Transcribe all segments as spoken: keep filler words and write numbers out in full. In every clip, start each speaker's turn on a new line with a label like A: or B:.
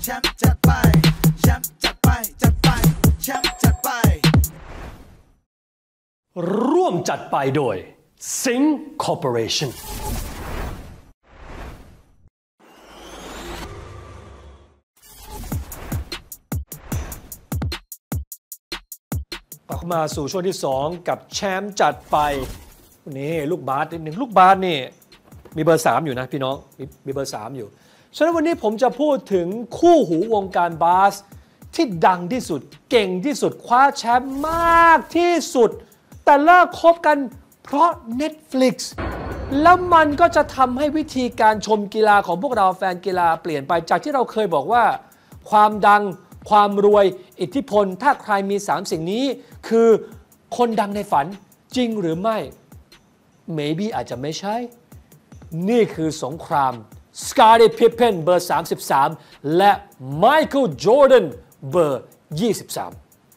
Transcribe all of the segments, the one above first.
A: แชมป์จัดไปแชมป์จัดไปจัดไปแชมป์จัดไป
B: ร่วมจัดไปโดย Sing Corporationกลับมาสู่ช่วงที่สองกับแชมป์จัดไปนี่ลูกบาสนิดหนึ่งลูกบาสนี่มีเบอร์สามอยู่นะพี่น้องมีเบอร์สามอยู่ฉะนั้นวันนี้ผมจะพูดถึงคู่หูวงการบาสที่ดังที่สุดเก่งที่สุดคว้าแชมป์มากที่สุดแต่เลิกคบกันเพราะ Netflix แล้วมันก็จะทำให้วิธีการชมกีฬาของพวกเราแฟนกีฬาเปลี่ยนไปจากที่เราเคยบอกว่าความดังความรวยอิทธิพลถ้าใครมีสามสิ่งนี้คือคนดังในฝันจริงหรือไม่ maybe อาจจะไม่ใช่นี่คือสงคราม Scottie Pippen เบอร์สามสิบสามและ Michael Jordan เบอร์ยี่สิบสาม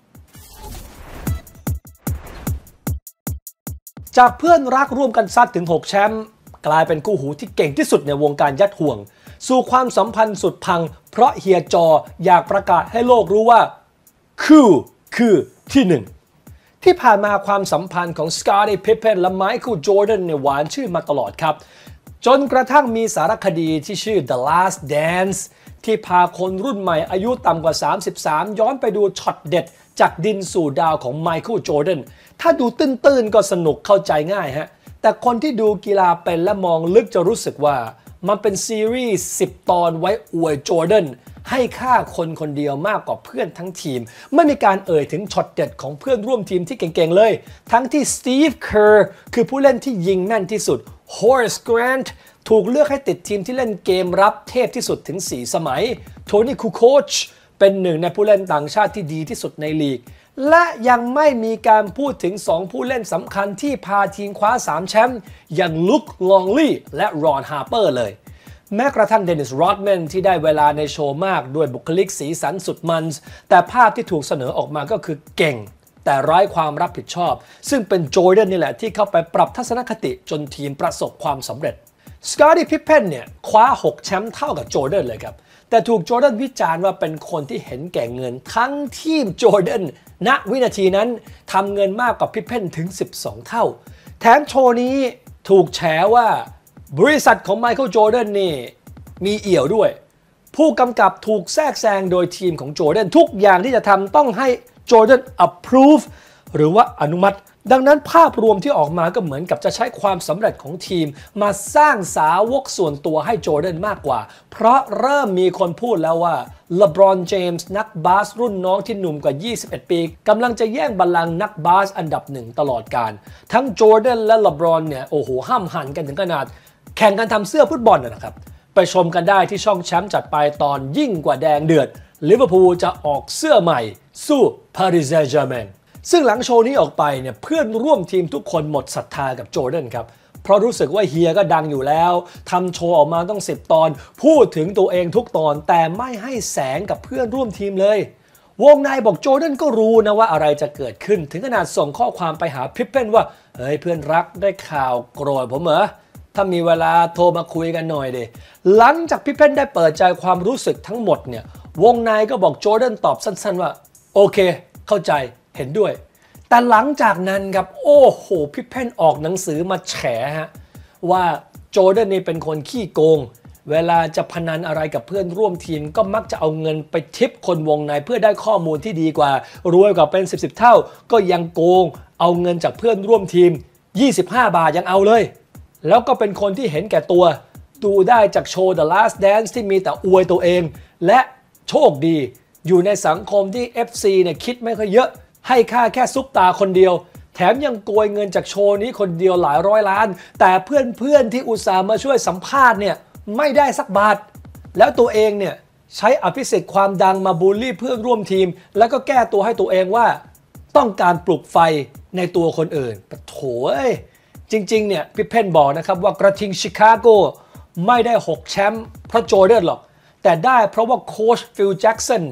B: จากเพื่อนรักร่วมกันซัดถึงหกแชมป์กลายเป็นคู่หูที่เก่งที่สุดในวงการยัดห่วงสู่ความสัมพันธ์สุดพังเพราะเฮียจออยากประกาศให้โลกรู้ว่าคือคือที่หนึ่งที่ผ่านมาความสัมพันธ์ของ Scottie Pippen และ Michael Jordan เนี่ยหวานชื่นมาตลอดครับจนกระทั่งมีสารคดีที่ชื่อ The Last Dance ที่พาคนรุ่นใหม่อายุต่ำกว่าสามสิบสามย้อนไปดูช็อตเด็ดจากดินสู่ดาวของ Michael Jordan ถ้าดูตื้นๆก็สนุกเข้าใจง่ายฮะแต่คนที่ดูกีฬาเป็นและมองลึกจะรู้สึกว่ามันเป็นซีรีส์สิบตอนไว้อวยจอร์แดนให้ค่าคนคนเดียวมากกว่าเพื่อนทั้งทีมไม่มีการเอ่ยถึงช็อตเด็ดของเพื่อนร่วมทีมที่เก่งๆเลยทั้งที่สตีฟเคอร์คือผู้เล่นที่ยิงแม่นที่สุดฮอริสแกรนท์ถูกเลือกให้ติดทีมที่เล่นเกมรับเทพที่สุดถึงสี่สมัยโทนี่คูโคชเป็นหนึ่งในผู้เล่นต่างชาติที่ดีที่สุดในลีกและยังไม่มีการพูดถึงสองผู้เล่นสำคัญที่พาทีมคว้าสามแชมป์อย่างลุคลองลีและรอนฮาร์เปอร์เลยแม้กระทั่งเดนิส รอดแมนที่ได้เวลาในโชว์มากด้วยบุคลิกสีสันสุดมันแต่ภาพที่ถูกเสนอออกมาก็คือเก่งแต่ไร้ความรับผิดชอบซึ่งเป็นจอร์แดนนี่แหละที่เข้าไปปรับทัศนคติจนทีมประสบความสำเร็จสกอตตี้ พิปเพนเนี่ยคว้าหกแชมป์เท่ากับจอร์แดนเลยครับแต่ถูกจอร์แดนวิจารณ์ว่าเป็นคนที่เห็นแก่เงินทั้งทีมจอร์แดนณวินาทีนั้นทำเงินมากกว่าพิปเพนถึงสิบสองเท่าแถมโชว์นี้ถูกแฉว่าบริษัทของไมเคิลจอร์แดนนี่มีเอี่ยวด้วยผู้กำกับถูกแทรกแซงโดยทีมของจอร์แดนทุกอย่างที่จะทำต้องให้จอร์แดน approve หรือว่าอนุมัติดังนั้นภาพรวมที่ออกมาก็เหมือนกับจะใช้ความสำเร็จของทีมมาสร้างสาวกส่วนตัวให้จอร์แดนมากกว่าเพราะเริ่มมีคนพูดแล้วว่าเลบรอนเจมส์นักบาสรุ่นน้องที่หนุ่มกว่ายี่สิบเอ็ดปีกำลังจะแย่งบัลลังก์นักบาสอันดับหนึ่งตลอดกาลทั้งจอร์แดนและเลบรอนเนี่ยโอ้โหห้ามหันกันถึงขนาดแข่งกันทำเสื้อฟุตบอลนะครับไปชมกันได้ที่ช่องแชมป์จัดไปตอนยิ่งกว่าแดงเดือดลิเวอร์พูลจะออกเสื้อใหม่สู้ปารีสแซงต์แชร์แมงซึ่งหลังโชว์นี้ออกไปเนี่ยเพื่อนร่วมทีมทุกคนหมดศรัทธากับจอร์แดนครับเพราะรู้สึกว่าเฮียก็ดังอยู่แล้วทำโชว์ออกมาต้องสิบตอนพูดถึงตัวเองทุกตอนแต่ไม่ให้แสงกับเพื่อนร่วมทีมเลยวงในบอกจอร์แดนก็รู้นะว่าอะไรจะเกิดขึ้นถึงขนาดส่งข้อความไปหาพิปเพนว่าเฮ้ยเพื่อนรักได้ข่าวโกรธผมเหรอถ้ามีเวลาโทรมาคุยกันหน่อยดิหลังจากพิปเพนได้เปิดใจความรู้สึกทั้งหมดเนี่ยวงในก็บอกจอร์แดนตอบสั้นๆว่าโอเคเข้าใจเห็นด้วยแต่หลังจากนั้นครับโอ้โหพิปเพนออกหนังสือมาแฉฮะว่าจอร์แดนนี่เป็นคนขี้โกงเวลาจะพนันอะไรกับเพื่อนร่วมทีมก็มักจะเอาเงินไปทิปคนวงในเพื่อได้ข้อมูลที่ดีกว่ารวยกว่าเป็นสิบสิบเท่าก็ยังโกงเอาเงินจากเพื่อนร่วมทีมยี่สิบห้าบาทยังเอาเลยแล้วก็เป็นคนที่เห็นแก่ตัวดูได้จากโชว์ The Last Dance ที่มีแต่อวยตัวเองและโชคดีอยู่ในสังคมที่ เอฟ ซี เนี่ยคิดไม่ค่อยเยอะให้ค่าแค่ซุปตาคนเดียวแถมยังโกยเงินจากโชว์นี้คนเดียวหลายร้อยล้านแต่เพื่อนๆที่อุตส่าห์มาช่วยสัมภาษณ์เนี่ยไม่ได้สักบาทแล้วตัวเองเนี่ยใช้อภิสิทธิ์ความดังมาบูลลี่เพื่อนร่วมทีมแล้วก็แก้ตัวให้ตัวเองว่าต้องการปลุกไฟในตัวคนอื่นปะโถเอ้ยจริงๆเนี่ยพิปเพนบอกนะครับว่ากระทิงชิคาโกไม่ได้หกแชมป์เพราะจอร์แดนหรอกแต่ได้เพราะว่าโค้ชฟิลแจ็กสันเนี่ย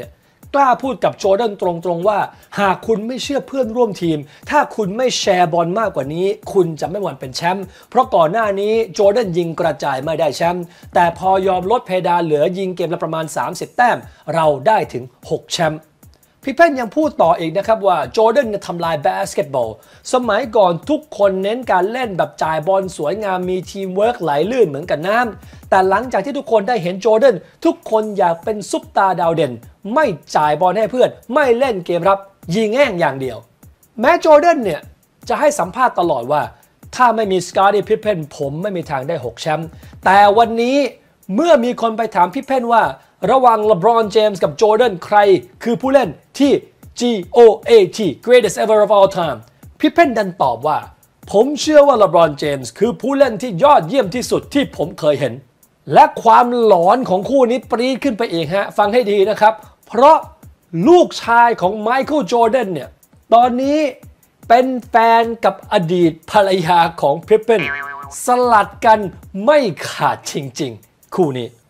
B: กล้าพูดกับโจร์แดนตรงๆว่าหากคุณไม่เชื่อเพื่อนร่วมทีมถ้าคุณไม่แชร์บอลมากกว่านี้คุณจะไม่หวั่นเป็นแชมป์เพราะก่อนหน้านี้โจร์แดนยิงกระจายไม่ได้แชมป์แต่พอยอมลดเพดานเหลือยิงเกมละประมาณสามสิบแต้มเราได้ถึงหกแชมป์พี่เพ่นยังพูดต่ออีกนะครับว่าโจร์แดนทำลายบาสเกตบอลสมัยก่อนทุกคนเน้นการเล่นแบบจ่ายบอลสวยงามมีทีมเวิร์กไหลลื่นเหมือนกับน้ำแต่หลังจากที่ทุกคนได้เห็นโจร์แดนทุกคนอยากเป็นซุปตาร์ดาวเด่นไม่จ่ายบอลให้เพื่อนไม่เล่นเกมรับยิงแง่งอย่างเดียวแม้โจร์แดนเนี่ยจะให้สัมภาษณ์ตลอดว่าถ้าไม่มีสกอตตี้พิพเพ่นผมไม่มีทางได้หกแชมป์แต่วันนี้เมื่อมีคนไปถามพิพเพ่นว่าระหว่างเลบรอนเจมส์กับโจร์แดนใครคือผู้เล่นที่ G O A T greatest ever of all time พิพเพ่นดันตอบว่าผมเชื่อว่าเลบรอนเจมส์คือผู้เล่นที่ยอดเยี่ยมที่สุดที่ผมเคยเห็นและความหลอนของคู่นี้ปรี๊ดขึ้นไปอีกฮะฟังให้ดีนะครับเพราะลูกชายของไมเคิลโจร์แดนเนี่ยตอนนี้เป็นแฟนกับอดีตภรรยาของพิพเพ่นสลัดกันไม่ขาดจริงๆคู่นี้